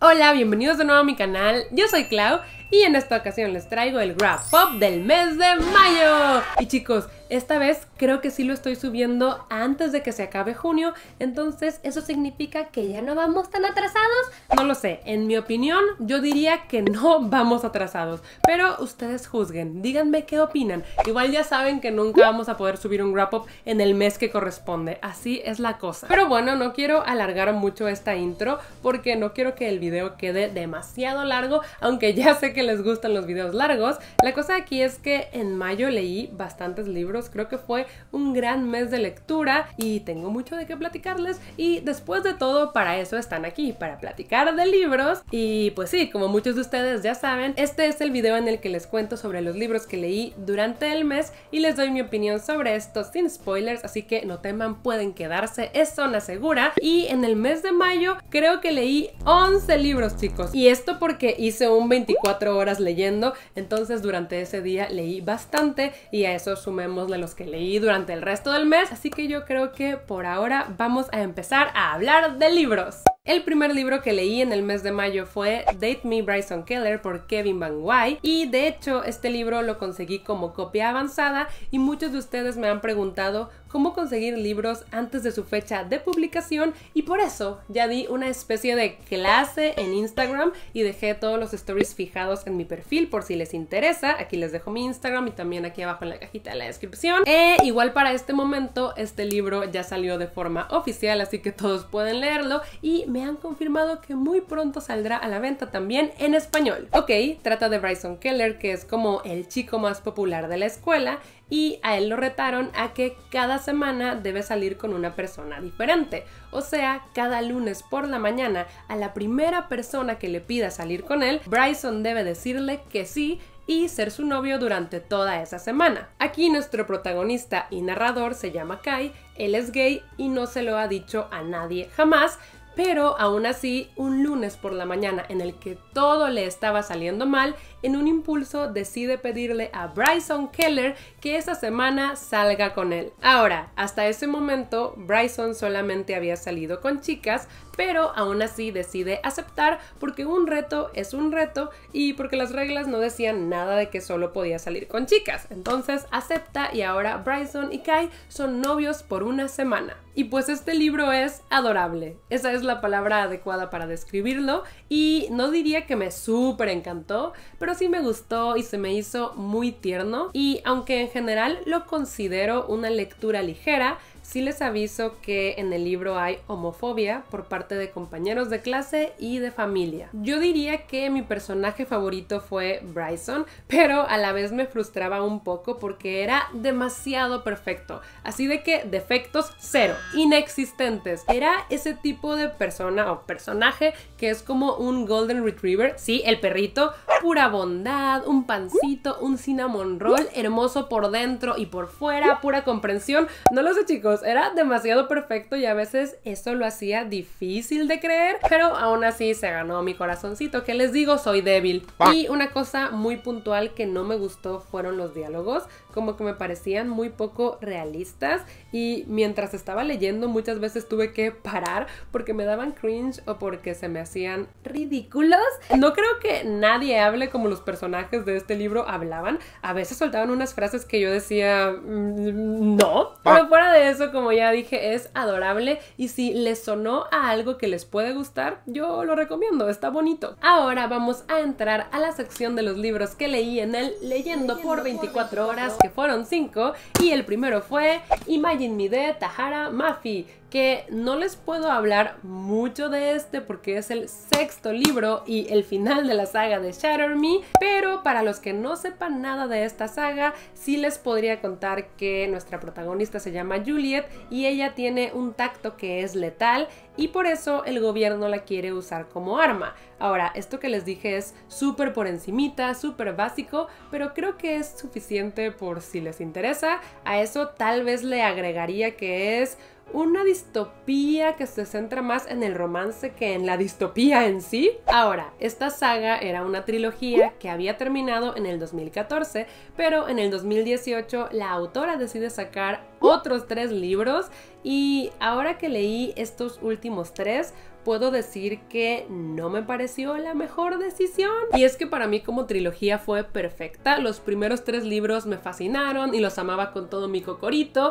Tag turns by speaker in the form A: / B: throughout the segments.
A: Hola, bienvenidos de nuevo a mi canal, yo soy Clau y en esta ocasión les traigo el wrap up del mes de mayo. Y chicos, esta vez creo que sí lo estoy subiendo antes de que se acabe junio, entonces eso significa que ya no vamos tan atrasados. No lo sé, en mi opinión yo diría que no vamos atrasados, pero ustedes juzguen, díganme qué opinan. Igual ya saben que nunca vamos a poder subir un wrap up en el mes que corresponde, así es la cosa. Pero bueno, no quiero alargar mucho esta intro porque no quiero que el video quede demasiado largo, aunque ya sé que les gustan los videos largos. La cosa aquí es que en mayo leí bastantes libros, creo que fue un gran mes de lectura y tengo mucho de qué platicarles, y después de todo para eso están aquí, para platicar de libros. Y pues sí, como muchos de ustedes ya saben, este es el video en el que les cuento sobre los libros que leí durante el mes y les doy mi opinión sobre estos sin spoilers, así que no teman, pueden quedarse, es zona segura. Y en el mes de mayo creo que leí 11 libros, chicos, y esto porque hice un 24 horas leyendo, entonces durante ese día leí bastante y a eso sumémosle los que leí durante el resto del mes, así que yo creo que por ahora vamos a empezar a hablar de libros. El primer libro que leí en el mes de mayo fue Date Me Bryson Keller por Kevin Van Why, y de hecho este libro lo conseguí como copia avanzada y muchos de ustedes me han preguntado cómo conseguir libros antes de su fecha de publicación, y por eso ya di una especie de clase en Instagram y dejé todos los stories fijados en mi perfil por si les interesa. Aquí les dejo mi Instagram y también aquí abajo en la cajita de la descripción. Igual para este momento este libro ya salió de forma oficial, así que todos pueden leerlo y me han confirmado que muy pronto saldrá a la venta también en español. Ok, trata de Bryson Keller, que es como el chico más popular de la escuela, y a él lo retaron a que cada semana debe salir con una persona diferente. O sea, cada lunes por la mañana a la primera persona que le pida salir con él, Bryson debe decirle que sí y ser su novio durante toda esa semana. Aquí nuestro protagonista y narrador se llama Kai, él es gay y no se lo ha dicho a nadie jamás, pero aún así, un lunes por la mañana en el que todo le estaba saliendo mal, en un impulso decide pedirle a Bryson Keller que esa semana salga con él. Ahora, hasta ese momento, Bryson solamente había salido con chicas, pero aún así decide aceptar porque un reto es un reto y porque las reglas no decían nada de que solo podía salir con chicas. Entonces acepta y ahora Bryson y Kai son novios por una semana. Y pues este libro es adorable, esa es la palabra adecuada para describirlo, y no diría que me súper encantó, pero sí me gustó y se me hizo muy tierno, y aunque en general lo considero una lectura ligera, sí les aviso que en el libro hay homofobia por parte de compañeros de clase y de familia. Yo diría que mi personaje favorito fue Bryson, pero a la vez me frustraba un poco porque era demasiado perfecto, así de que defectos cero, inexistentes. Era ese tipo de persona o personaje que es como un golden retriever, sí, el perrito, pura bondad, un pancito, un cinnamon roll, hermoso por dentro y por fuera, pura comprensión. No lo sé, chicos, era demasiado perfecto y a veces eso lo hacía difícil de creer, pero aún así se ganó mi corazoncito, que les digo, soy débil. Y una cosa muy puntual que no me gustó fueron los diálogos, como que me parecían muy poco realistas, y mientras estaba leyendo muchas veces tuve que parar porque me daban cringe o porque se me hacían ridículos. No creo que nadie hable como los personajes de este libro hablaban, a veces soltaban unas frases que yo decía no, pero fuera de eso, como ya dije, es adorable y si les sonó a algo que les puede gustar, yo lo recomiendo, está bonito. Ahora vamos a entrar a la sección de los libros que leí en el Leyendo por 24 horas, que fueron 5, y el primero fue Imagine Me de Tahereh Mafi, que no les puedo hablar mucho de este porque es el 6º libro y el final de la saga de Shatter Me, pero para los que no sepan nada de esta saga, sí les podría contar que nuestra protagonista se llama Juliet y ella tiene un tacto que es letal y por eso el gobierno la quiere usar como arma. Ahora, esto que les dije es súper por encimita, súper básico, pero creo que es suficiente por si les interesa. A eso tal vez le agregaría que es una distopía que se centra más en el romance que en la distopía en sí. Ahora, esta saga era una trilogía que había terminado en el 2014, pero en el 2018 la autora decide sacar otros 3 libros y ahora que leí estos últimos 3, puedo decir que no me pareció la mejor decisión. Y es que para mí como trilogía fue perfecta. Los primeros 3 libros me fascinaron y los amaba con todo mi cocorito,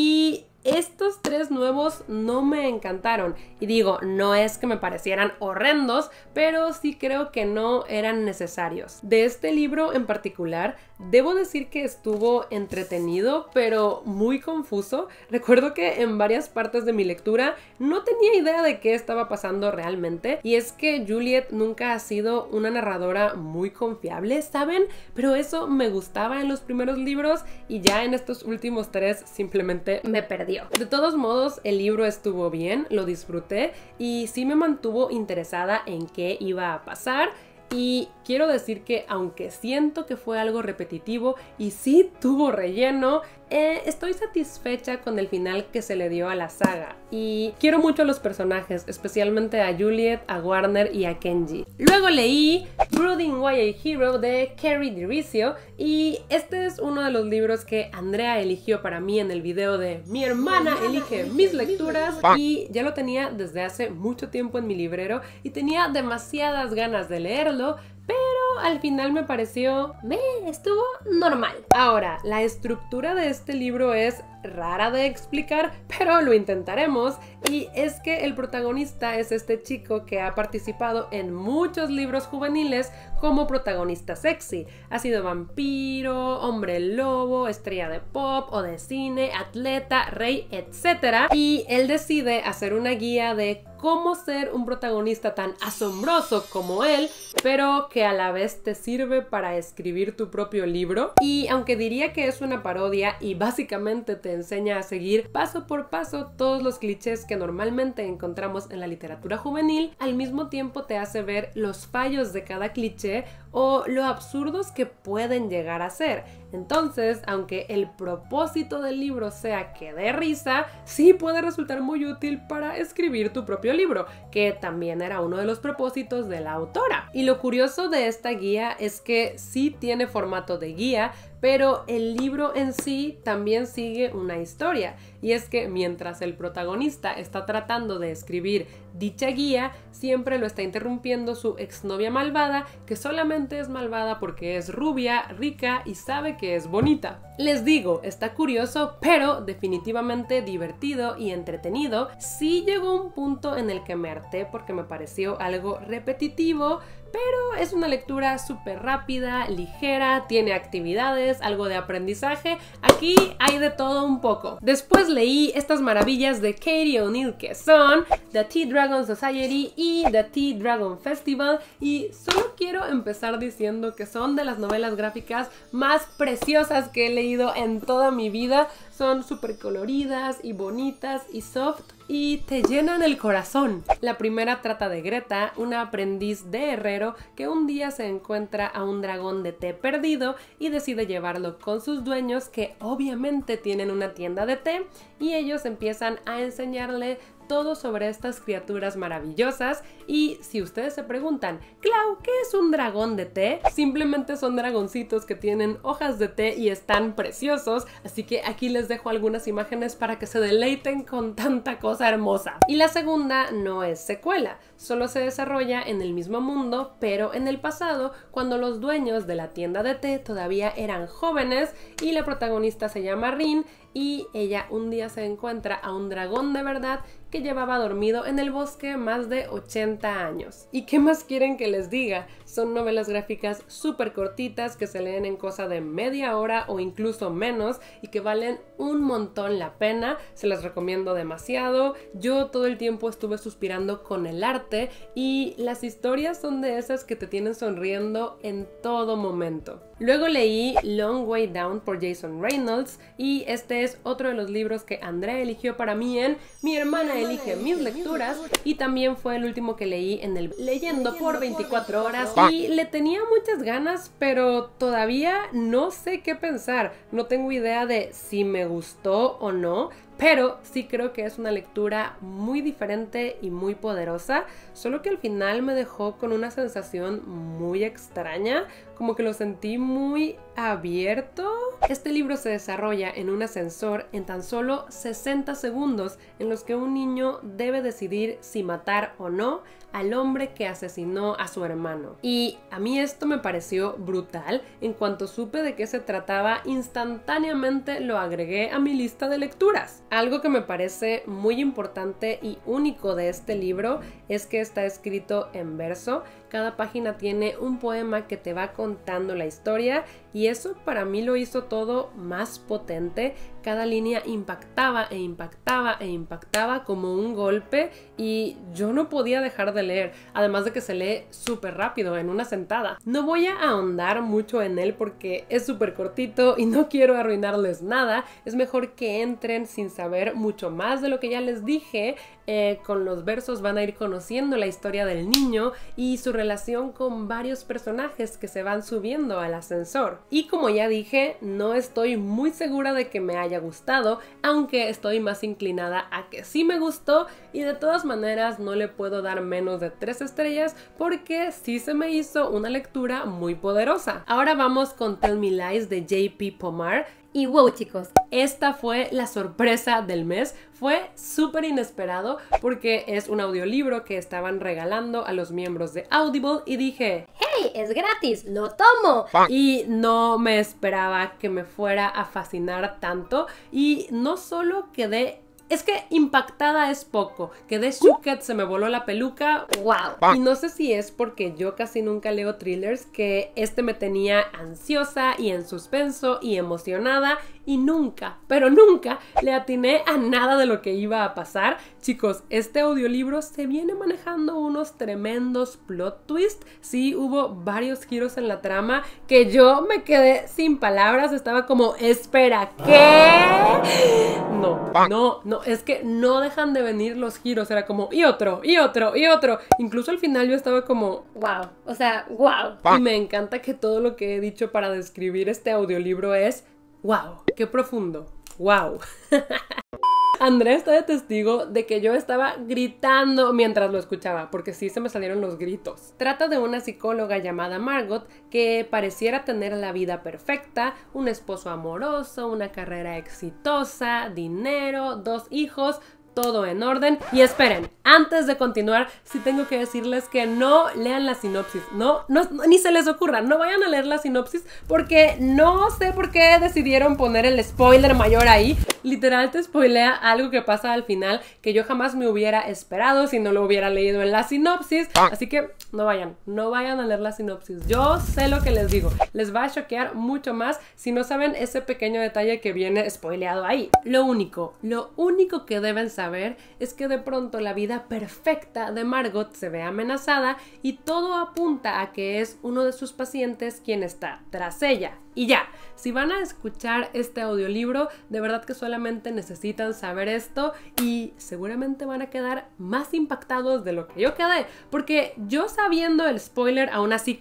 A: y estos 3 nuevos no me encantaron. Y digo, no es que me parecieran horrendos, pero sí creo que no eran necesarios. De este libro en particular, debo decir que estuvo entretenido, pero muy confuso. Recuerdo que en varias partes de mi lectura no tenía idea de qué estaba pasando realmente. Y es que Juliet nunca ha sido una narradora muy confiable, ¿saben? Pero eso me gustaba en los primeros libros, y ya en estos últimos 3 simplemente me perdí. De todos modos, el libro estuvo bien, lo disfruté y sí me mantuvo interesada en qué iba a pasar. Y quiero decir que aunque siento que fue algo repetitivo y sí tuvo relleno, estoy satisfecha con el final que se le dio a la saga. Y quiero mucho a los personajes, especialmente a Juliet, a Warner y a Kenji. Luego leí Brooding YA Hero de Carrie DiRizio, y este es uno de los libros que Andrea eligió para mí en el video de Mi hermana elige mis lecturas, y ya lo tenía desde hace mucho tiempo en mi librero y tenía demasiadas ganas de leerlo, pero al final me pareció, estuvo normal. Ahora, la estructura de este libro es rara de explicar, pero lo intentaremos. Y es que el protagonista es este chico que ha participado en muchos libros juveniles como protagonista sexy. Ha sido vampiro, hombre lobo, estrella de pop o de cine, atleta, rey, etc. Y él decide hacer una guía de cómo ser un protagonista tan asombroso como él, pero que a la vez te sirve para escribir tu propio libro. Y aunque diría que es una parodia y básicamente te enseña a seguir paso por paso todos los clichés que normalmente encontramos en la literatura juvenil, al mismo tiempo te hace ver los fallos de cada cliché o lo absurdos que pueden llegar a ser. Entonces, aunque el propósito del libro sea que dé risa, sí puede resultar muy útil para escribir tu propio libro, que también era uno de los propósitos de la autora. Y lo curioso de esta guía es que sí tiene formato de guía, pero el libro en sí también sigue una historia. Y es que mientras el protagonista está tratando de escribir dicha guía, siempre lo está interrumpiendo su exnovia malvada, que solamente es malvada porque es rubia, rica y sabe que es bonita. Les digo, está curioso, pero definitivamente divertido y entretenido. Sí llegó un punto en el que me harté porque me pareció algo repetitivo, pero es una lectura súper rápida, ligera, tiene actividades, algo de aprendizaje. Aquí hay de todo un poco. Después leí estas maravillas de Katie O'Neill que son The Tea Dragon Society y The Tea Dragon Festival, y solo quiero empezar diciendo que son de las novelas gráficas más preciosas que he leído en toda mi vida. Son súper coloridas y bonitas y soft y te llenan el corazón. La primera trata de Greta, una aprendiz de herrero que un día se encuentra a un dragón de té perdido y decide llevarlo con sus dueños, que obviamente tienen una tienda de té, y ellos empiezan a enseñarle todo sobre estas criaturas maravillosas. Y si ustedes se preguntan, Clau, ¿qué es un dragón de té? Simplemente son dragoncitos que tienen hojas de té y están preciosos, así que aquí les dejo algunas imágenes para que se deleiten con tanta cosa hermosa. Y la segunda no es secuela, solo se desarrolla en el mismo mundo, pero en el pasado, cuando los dueños de la tienda de té todavía eran jóvenes, y la protagonista se llama Rin, y ella un día se encuentra a un dragón de verdad que llevaba dormido en el bosque más de 80 años. ¿Y qué más quieren que les diga? Son novelas gráficas súper cortitas que se leen en cosa de media hora o incluso menos, y que valen un montón la pena. Se las recomiendo demasiado. Yo todo el tiempo estuve suspirando con el arte, y las historias son de esas que te tienen sonriendo en todo momento. Luego leí Long Way Down por Jason Reynolds, y este es otro de los libros que Andrea eligió para mí en Mi hermana elige mis lecturas, y también fue el último que leí en el Leyendo por 24 horas, y le tenía muchas ganas, pero todavía no sé qué pensar. No tengo idea de si me gustó o no, pero sí creo que es una lectura muy diferente y muy poderosa, solo que al final me dejó con una sensación muy extraña, como que lo sentí muy abierto. Este libro se desarrolla en un ascensor en tan solo 60 segundos en los que un niño debe decidir si matar o no al hombre que asesinó a su hermano. Y a mí esto me pareció brutal. En cuanto supe de qué se trataba, instantáneamente lo agregué a mi lista de lecturas. Algo que me parece muy importante y único de este libro es que está escrito en verso. Cada página tiene un poema que te va contando la historia y eso para mí lo hizo todo más potente. Cada línea impactaba e impactaba e impactaba como un golpe y yo no podía dejar de leer, además de que se lee súper rápido en una sentada. No voy a ahondar mucho en él porque es súper cortito y no quiero arruinarles nada. Es mejor que entren sin saber mucho más de lo que ya les dije. Con los versos van a ir conociendo la historia del niño y su relación con varios personajes que se van subiendo al ascensor. Y como ya dije, no estoy muy segura de que me haya gustado, aunque estoy más inclinada a que sí me gustó y de todas maneras no le puedo dar menos de 3 estrellas porque sí se me hizo una lectura muy poderosa. Ahora vamos con Tell Me Lies de J.P. Pomar. Y wow, chicos, esta fue la sorpresa del mes. Fue súper inesperado porque es un audiolibro que estaban regalando a los miembros de Audible y dije,
B: ¡hey! ¡Es gratis! ¡Lo tomo!
A: Y no me esperaba que me fuera a fascinar tanto y no solo quedé... Es que impactada es poco, quedé shooked, se me voló la peluca, wow. Y no sé si es porque yo casi nunca leo thrillers que este me tenía ansiosa y en suspenso y emocionada y nunca, pero nunca le atiné a nada de lo que iba a pasar. Chicos, este audiolibro se viene manejando unos tremendos plot twists. Sí, hubo varios giros en la trama que yo me quedé sin palabras, estaba como, espera, ¿qué? No, es que no dejan de venir los giros, era como, y otro. Incluso al final yo estaba como,
B: wow, o sea, wow.
A: Y me encanta que todo lo que he dicho para describir este audiolibro es, wow, qué profundo, wow. Andrea está de testigo de que yo estaba gritando mientras lo escuchaba, porque sí se me salieron los gritos. Trata de una psicóloga llamada Margot que pareciera tener la vida perfecta, un esposo amoroso, una carrera exitosa, dinero, 2 hijos, todo en orden. Y esperen, antes de continuar, sí tengo que decirles que no lean la sinopsis, no, ni se les ocurra, no vayan a leer la sinopsis porque no sé por qué decidieron poner el spoiler mayor ahí. Literal te spoilea algo que pasa al final que yo jamás me hubiera esperado si no lo hubiera leído en la sinopsis, así que no vayan a leer la sinopsis. Yo sé lo que les digo, les va a choquear mucho más si no saben ese pequeño detalle que viene spoileado ahí. Lo único que deben saber es que de pronto la vida perfecta de Margot se ve amenazada y todo apunta a que es uno de sus pacientes quien está tras ella. Y ya, si van a escuchar este audiolibro, de verdad que solamente necesitan saber esto y seguramente van a quedar más impactados de lo que yo quedé, porque yo sabiendo el spoiler aún así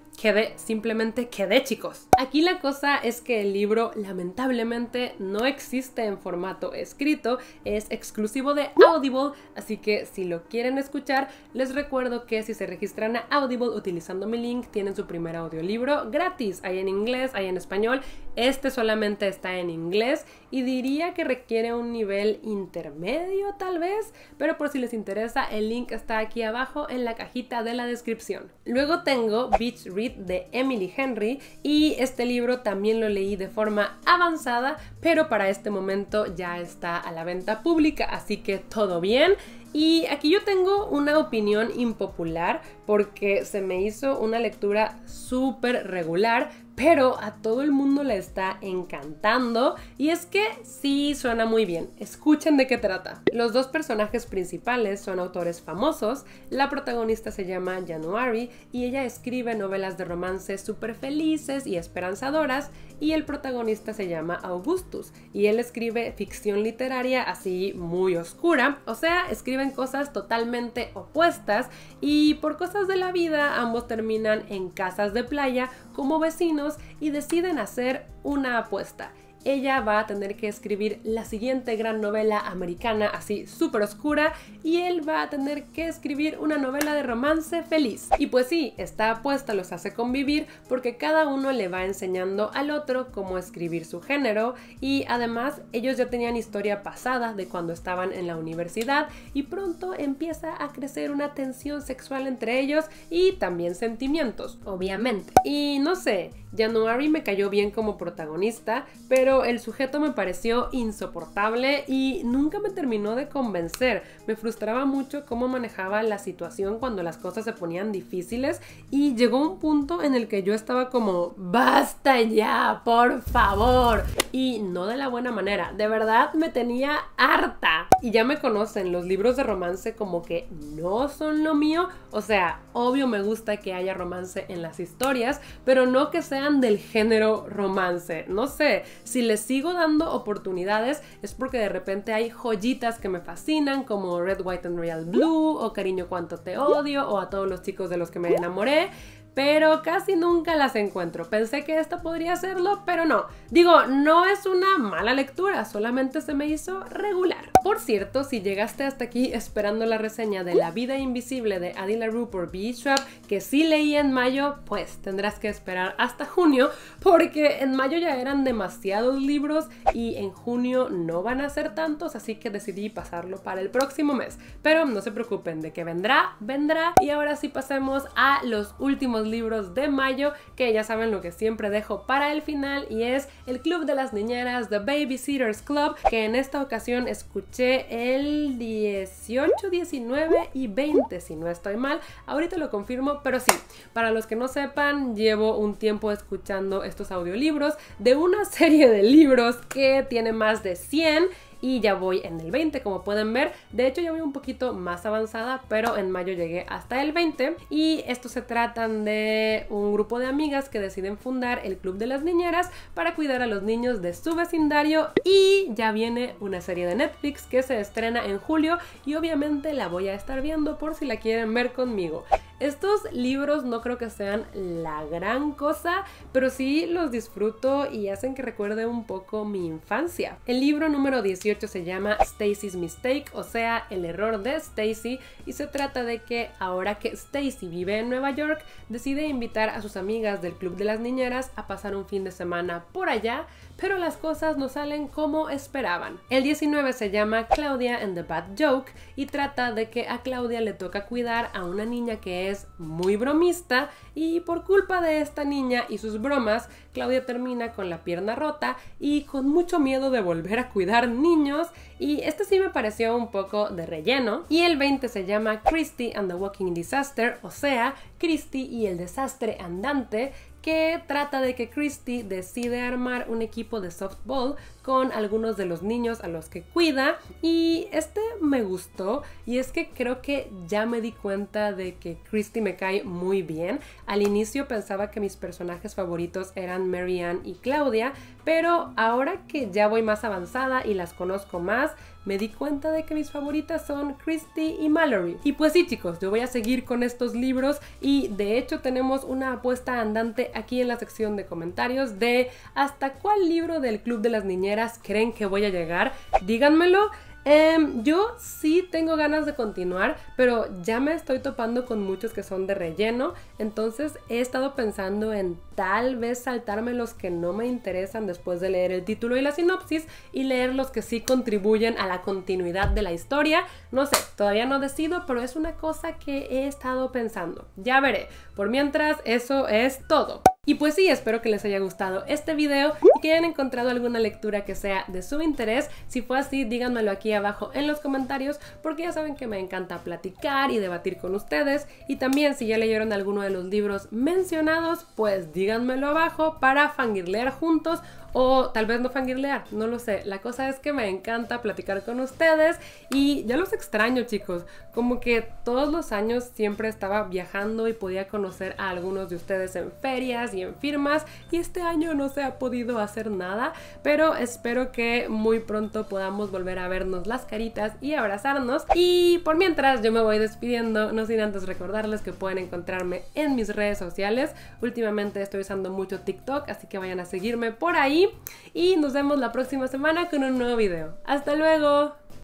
A: simplemente quedé, chicos. Aquí la cosa es que el libro lamentablemente no existe en formato escrito, es exclusivo de Audible, así que si lo quieren escuchar, les recuerdo que si se registran a Audible utilizando mi link, tienen su primer audiolibro gratis. Hay en inglés, hay en español, este solamente está en inglés y diría que requiere un nivel intermedio tal vez, pero por si les interesa, el link está aquí abajo en la cajita de la descripción. Luego tengo Beach Read de Emily Henry y este libro también lo leí de forma avanzada, pero para este momento ya está a la venta pública, así que todo bien. Y aquí yo tengo una opinión impopular porque se me hizo una lectura súper regular, pero a todo el mundo le está encantando y es que sí suena muy bien. Escuchen de qué trata. Los 2 personajes principales son autores famosos. La protagonista se llama January y ella escribe novelas de romance súper felices y esperanzadoras, y el protagonista se llama Augustus y él escribe ficción literaria así muy oscura, o sea, escriben cosas totalmente opuestas y por cosas de la vida ambos terminan en casas de playa como vecinos y deciden hacer una apuesta. ella va a tener que escribir la siguiente gran novela americana así súper oscura y él va a tener que escribir una novela de romance feliz. Y pues sí, esta apuesta los hace convivir porque cada uno le va enseñando al otro cómo escribir su género y además ellos ya tenían historia pasada de cuando estaban en la universidad y pronto empieza a crecer una tensión sexual entre ellos y también sentimientos, obviamente. Y no sé, January me cayó bien como protagonista, pero el sujeto me pareció insoportable y nunca me terminó de convencer. Me frustraba mucho cómo manejaba la situación cuando las cosas se ponían difíciles y llegó un punto en el que yo estaba como ¡basta ya, por favor! Y no de la buena manera, de verdad me tenía harta. Y ya me conocen, los libros de romance como que no son lo mío, o sea, obvio me gusta que haya romance en las historias, pero no que sean del género romance. No sé, si les sigo dando oportunidades es porque de repente hay joyitas que me fascinan como Red, White and Royal Blue o Cariño cuánto te odio o A todos los chicos de los que me enamoré, pero casi nunca las encuentro. Pensé que esta podría hacerlo, pero no. Digo, no es una mala lectura, solamente se me hizo regular. Por cierto, si llegaste hasta aquí esperando la reseña de La vida invisible de Addie LaRue por B.E. Schwab, que sí leí en mayo, pues tendrás que esperar hasta junio, porque en mayo ya eran demasiados libros y en junio no van a ser tantos, así que decidí pasarlo para el próximo mes. Pero no se preocupen, de que vendrá, vendrá. Y ahora sí pasemos a los últimos libros de mayo, que ya saben lo que siempre dejo para el final, y es El Club de las Niñeras, The Babysitters Club, que en esta ocasión escuché el 18, 19 y 20, si no estoy mal. Ahorita lo confirmo, pero sí, para los que no sepan, llevo un tiempo escuchando estos audiolibros de una serie de libros que tiene más de 100 y ya voy en el 20, como pueden ver. De hecho ya voy un poquito más avanzada, pero en mayo llegué hasta el 20 y estos se tratan de un grupo de amigas que deciden fundar el Club de las Niñeras para cuidar a los niños de su vecindario, y ya viene una serie de Netflix que se estrena en julio y obviamente la voy a estar viendo por si la quieren ver conmigo. Estos libros no creo que sean la gran cosa, pero sí los disfruto y hacen que recuerde un poco mi infancia. El libro número 18 se llama Stacy's Mistake, o sea, el error de Stacy, y se trata de que ahora que Stacy vive en Nueva York, decide invitar a sus amigas del Club de las Niñeras a pasar un fin de semana por allá, pero las cosas no salen como esperaban. El 19 se llama Claudia and the Bad Joke y trata de que a Claudia le toca cuidar a una niña que es muy bromista y por culpa de esta niña y sus bromas, Claudia termina con la pierna rota y con mucho miedo de volver a cuidar niños, y este sí me pareció un poco de relleno. Y el 20 se llama Christy and the Walking Disaster, o sea, Christy y el desastre andante, que trata de que Christy decide armar un equipo de softball con algunos de los niños a los que cuida, y este me gustó, y es que creo que ya me di cuenta de que Christy me cae muy bien. Al inicio pensaba que mis personajes favoritos eran Mary Ann y Claudia, pero ahora que ya voy más avanzada y las conozco más, me di cuenta de que mis favoritas son Christy y Mallory. Y pues sí, chicos, yo voy a seguir con estos libros y de hecho tenemos una apuesta andante aquí en la sección de comentarios de hasta cuál libro del Club de las Niñeras creen que voy a llegar. Díganmelo. Yo sí tengo ganas de continuar, pero ya me estoy topando con muchos que son de relleno, entonces he estado pensando en tal vez saltarme los que no me interesan después de leer el título y la sinopsis y leer los que sí contribuyen a la continuidad de la historia. No sé, todavía no decido, pero es una cosa que he estado pensando. Ya veré. Por mientras, eso es todo. Y pues sí, espero que les haya gustado este video y que hayan encontrado alguna lectura que sea de su interés. Si fue así, díganmelo aquí abajo en los comentarios, porque ya saben que me encanta platicar y debatir con ustedes. Y también si ya leyeron alguno de los libros mencionados, pues díganmelo abajo para fangirlear juntos, o tal vez no fangirlear, no lo sé. La cosa es que me encanta platicar con ustedes y ya los extraño, chicos. Como que todos los años siempre estaba viajando y podía conocer a algunos de ustedes en ferias y 100 firmas y este año no se ha podido hacer nada, pero espero que muy pronto podamos volver a vernos las caritas y abrazarnos. Y por mientras yo me voy despidiendo, no sin antes recordarles que pueden encontrarme en mis redes sociales. Últimamente estoy usando mucho TikTok, así que vayan a seguirme por ahí y nos vemos la próxima semana con un nuevo video. ¡Hasta luego!